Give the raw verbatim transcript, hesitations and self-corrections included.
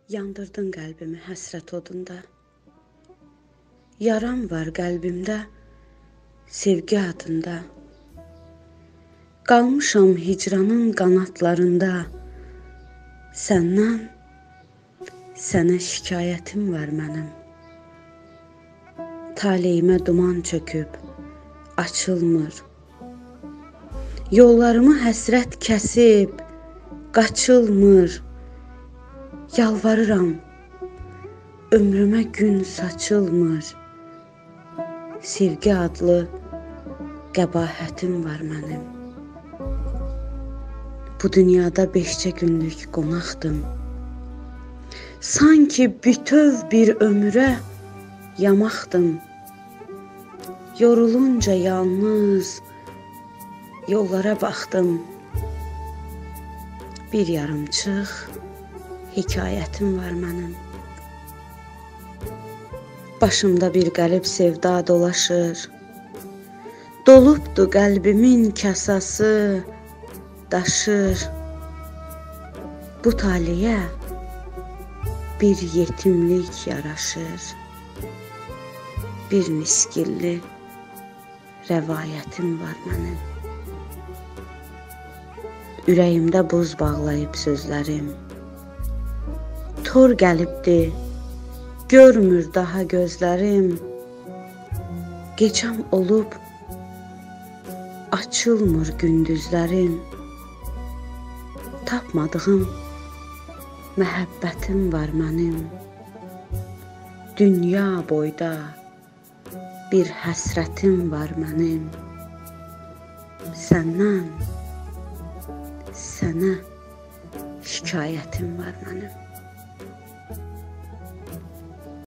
Yandırdın qəlbimi həsrət odunda. Yaram var qəlbimdə, sevgi adında. Qalmışam hicranın qanatlarında. Səndən, sənə şikayətim var mənim. Taleyimə duman çöküb, açılmır. Yollarımı həsrət kəsib, qaçılmır. Yalvarıram, ömrümə gün saçılmır. Sevgi adlı qəbahətim var mənim. Bu dünyada beşcə günlük qonaqdım. Sanki bütöv bir ömrə yamaqdım. Yorulunca yalnız yollara baxdım. Bir yarımçıq hekayətim var mənim. Başımda bir qərib sevda dolaşır. Dolubdu qəlbimin kasası, daşır. Bu taliyə bir yetimlik yaraşır. Bir miskilli rəvayətim var mənim. Ürəyimdə buz bağlayıb sözlərim. Tor gəlibdi, görmür daha gözlərim. Gecəm olub, açılmır gündüzlərim. Tapmadığım məhəbbətim var mənim. Dünya boyda bir həsrətim var mənim. Səndən, sənə şikayətim var mənim.